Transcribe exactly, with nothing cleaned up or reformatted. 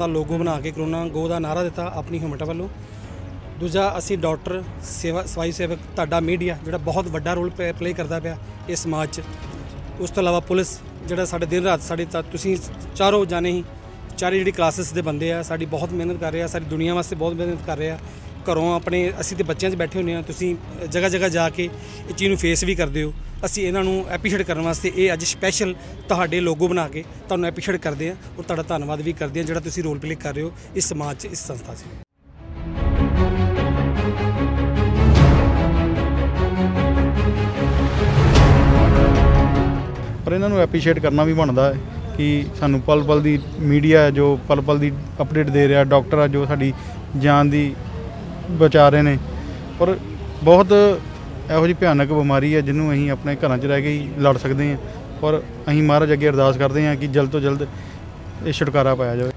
ਦਾ logo ਬਣਾ ਕੇ corona ਗੋ ਦਾ ਨਾਰਾ ਦਿੱਤਾ ਆਪਣੀ ਹਿਊਮਟ ਵੱਲੋਂ। ਦੂਜਾ ਅਸੀਂ ਡਾਕਟਰ ਸੇਵਾ ਸਫਾਈ ਸੇਵਕ ਤੁਹਾਡਾ ਮੀਡੀਆ ਜਿਹੜਾ ਬਹੁਤ ਵੱਡਾ ਰੋਲ ਪਲੇ ਕਰਦਾ ਪਿਆ ਇਸ ਸਮਾਜ 'ਚ। ਉਸ ਤੋਂ ਇਲਾਵਾ ਪੁਲਿਸ ਜਿਹੜਾ ਸਾਡੇ ਦਿਨ ਰਾਤ ਸਾਡੇ ਤੁਸੀਂ ਚਾਰੋਂ ਜਾਣੇ ਹੀ ਚਾਰੇ ਜਿਹੜੀ ਕਲਾਸਿਸ ਦੇ ਬੰਦੇ ਆ ਸਾਡੀ ਬਹੁਤ ਮਿਹਨਤ ਕਰ ਰਹੇ ਆ, ਸਾਰੀ ਦੁਨੀਆ ਵਾਸਤੇ ਬਹੁਤ ਮਿਹਨਤ ਕਰ ਰਹੇ ਆ। ਘਰੋਂ ਆਪਣੇ ਅਸੀਂ ਤੇ ਬੱਚਿਆਂ 'ਚ ਬੈਠੇ ਹੁੰਦੇ ਹਾਂ, ਤੁਸੀਂ ਜਗ੍ਹਾ ਜਗ੍ਹਾ ਜਾ ਕੇ ਇਹ ਚੀਜ਼ ਨੂੰ ਫੇਸ ਵੀ ਕਰਦੇ ਹੋ। ਅਸੀਂ ਇਹਨਾਂ ਨੂੰ ਐਪਰੀਸ਼ੀਏਟ ਕਰਨ ਵਾਸਤੇ ਇਹ ਅੱਜ ਸਪੈਸ਼ਲ ਤੁਹਾਡੇ ਲੋਗੋ ਬਣਾ ਕੇ ਤੁਹਾਨੂੰ ਐਪਰੀਸ਼ੀਏਟ ਕਰਦੇ ਹਾਂ ਔਰ ਤੁਹਾਡਾ ਧੰਨਵਾਦ ਵੀ ਕਰਦੇ ਹਾਂ ਜਿਹੜਾ ਤੁਸੀਂ ਰੋਲ ਪਲੇ ਕਰ ਰਹੇ ਹੋ ਇਸ ਸਮਾਜ 'ਚ, ਇਸ ਸੰਸਥਾ 'ਚ। ਪਰ ਇਹਨਾਂ ਨੂੰ ਐਪਰੀਸ਼ੀਏਟ ਕਰਨਾ ਵੀ ਬਣਦਾ ਹੈ ਕਿ ਸਾਨੂੰ ਪਲ ਪਲ ਦੀ ਮੀਡੀਆ ਜੋ ਪਲ ਪਲ ਦੀ ਅਪਡੇਟ ਦੇ ਰਿਹਾ, ਡਾਕਟਰ ਆ ਜੋ ਸਾਡੀ ਜਾਨ ਦੀ ਬਚਾ ਰਹੇ ਨੇ। ਪਰ ਬਹੁਤ ਇਹੋ ਜਿਹੀ ਭਿਆਨਕ ਬਿਮਾਰੀ ਹੈ ਜਿਹਨੂੰ ਅਸੀਂ ਆਪਣੇ ਘਰਾਂ 'ਚ ਰਹਿ ਕੇ ਹੀ ਲੜ ਸਕਦੇ ਹਾਂ। ਪਰ ਅਸੀਂ ਮਹਾਰਾਜ ਅੱਗੇ ਅਰਦਾਸ ਕਰਦੇ ਹਾਂ ਕਿ ਜਲਦ ਤੋਂ ਜਲਦ ਇਹ ਛੁਟਕਾਰਾ ਪਾਇਆ ਜਾਵੇ।